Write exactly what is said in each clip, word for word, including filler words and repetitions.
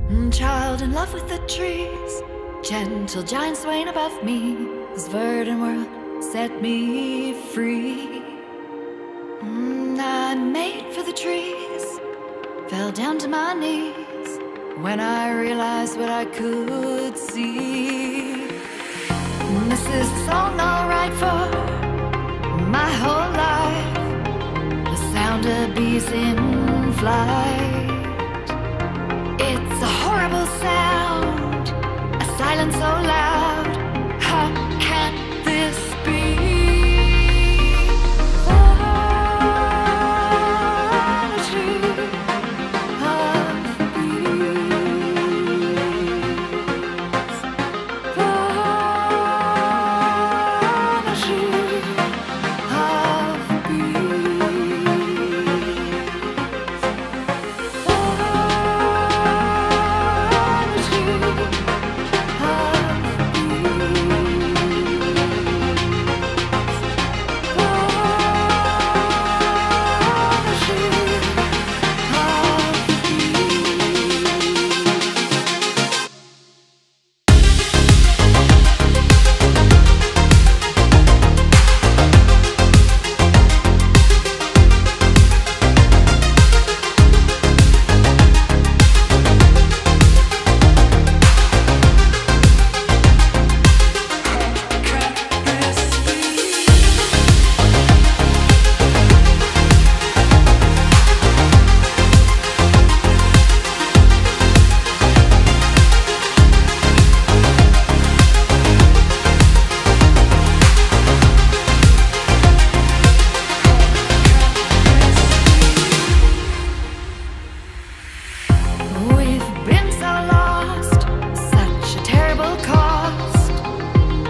Child in love with the trees, gentle giant swaying above me. This verdant world set me free. Mm, I'm made for the trees, fell down to my knees when I realized what I could see. Mm, this is a song I'll write for my whole life. The sound of bees in flight. It's a horrible sound, a silence so loud. How can this be?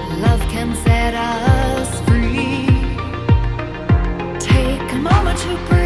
To